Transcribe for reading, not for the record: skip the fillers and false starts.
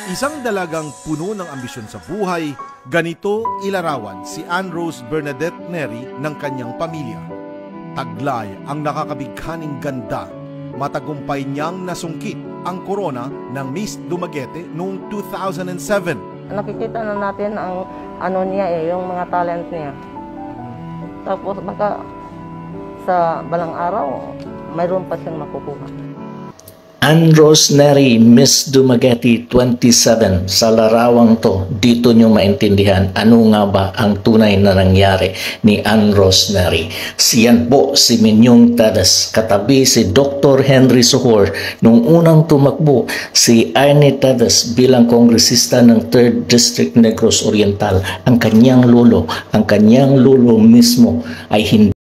Isang dalagang puno ng ambisyon sa buhay, ganito ilarawan si Ann Rose Bernadette Neri ng kanyang pamilya. Taglay ang nakakabighaning ganda, matagumpay niyang nasungkit ang korona ng Miss Dumaguete noong 2007. Nakikita na natin ang niya yung mga talent niya. Tapos baka sa balang araw, mayroon pa siyang makukuha. Ann Rose Neri, Miss Dumaguete 27. Sa larawang to, dito nyo maintindihan ano nga ba ang tunay na nangyari ni Ann Rose Neri. Siyan po si Minyong Tadas, katabi si Dr. Henry Sohor nung unang tumakbo si Arnie Tadas bilang kongresista ng 3rd District Negros Oriental. Ang kanyang lolo mismo ay hindi